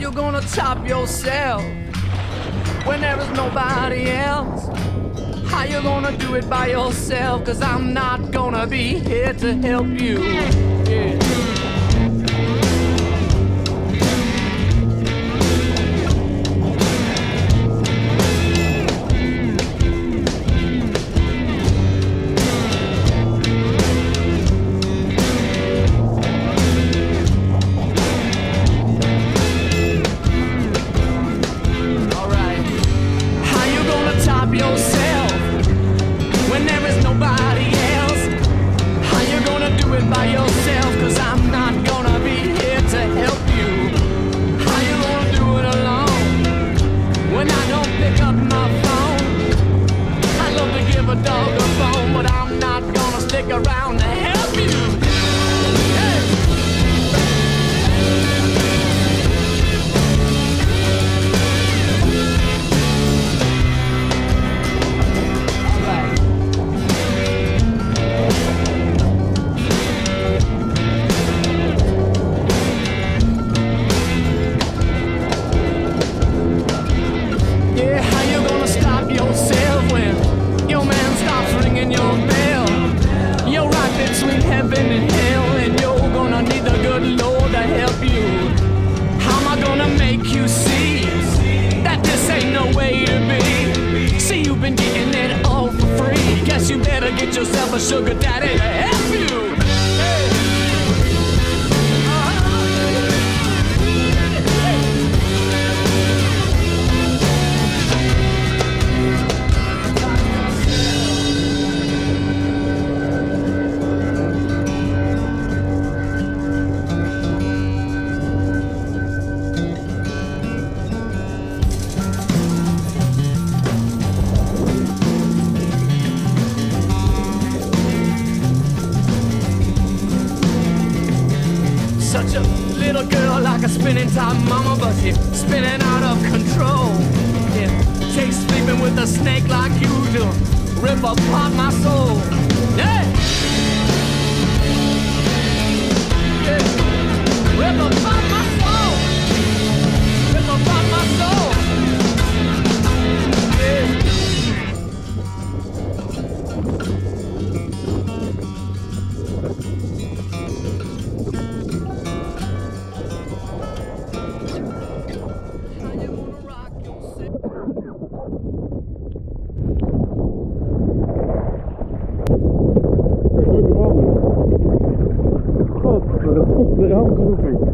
you gonna top yourself when there is nobody else? How you gonna do it by yourself? 'Cause I'm not gonna be here to help you. Yeah. Yourself when there is nobody else. How you gonna do it by yourself? 'Cause I'm not gonna be here to help you. How you gonna do it alone when I don't pick up my phone? I love to give a dog a bone, but I'm not gonna stick around to help you. Hey. Between heaven and hell, and you're gonna need the good Lord to help you. How am I gonna make you see that this ain't no way to be? See, you've been getting it all for free. Guess you better get yourself a sugar daddy to help you. Hey. Such a little girl, like a spinning top mama, but she's spinning out of control. Yeah, takes sleeping with a snake like you do, rip apart my soul. Yeah, yeah. Rip apart my soul, rip apart my soul. Yeah. Wat, de ramp roeping.